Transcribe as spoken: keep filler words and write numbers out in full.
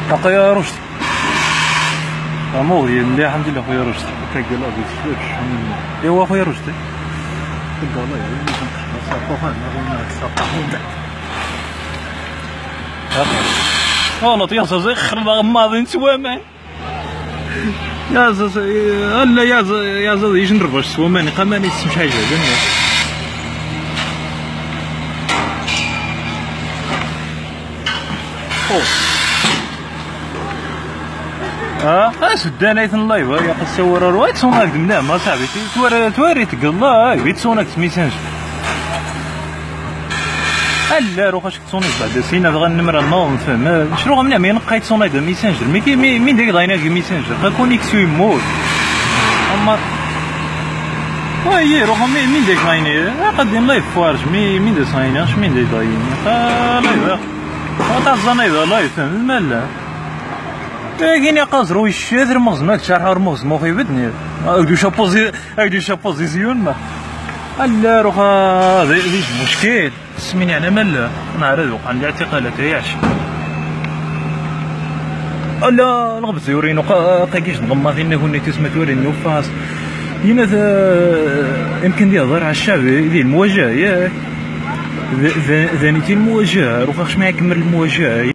اخويا رشدي اموري مليح الحمد لله. اخويا رشدي كنقول ابي تفلوش ايوا اخويا رشدي كنقول الله يعين صافا انا صافا من بعد والله يا زازي خرب غماضي نسوامان يا زازي لا يا زازي يا زازي يجي نرفش سوامان قاماني يسمش حاجه زين اه اسدان ايثن اللايف يا قصور رويت صوناك دمنا ما صاحبي تواري تواري تقلا بيت صوناك ميسانج لا روح اش تصوني بعد سينا بغا النمره نوض نفهم شنو غمنا ما ينقايت صوني دا ميسانجر مي مين داك غاينا ميسانجر خا كونيكسيون يموت اما وي روح مين داك غاينا قدم لايف فوارج مي مين دا صايناش مين دا داين خا لايف تا زاني دا لايف المال كاين يا قازرو الشاذر مغز ماك شحر مغز مو في بدني اكدو شابوزي اكدو شابوزيزيون ما لا روح هذا مشكل سميني على ملا نعرض وقع عندي اعتقالات ياش لا الغبز يورينو قاكيش نغمى فينا كنا تسمى تورينو فاس هنا يمكن دي هضر على الشعب ذي المواجهه ياك ذانيتي المواجهه روح خش معاك من المواجهه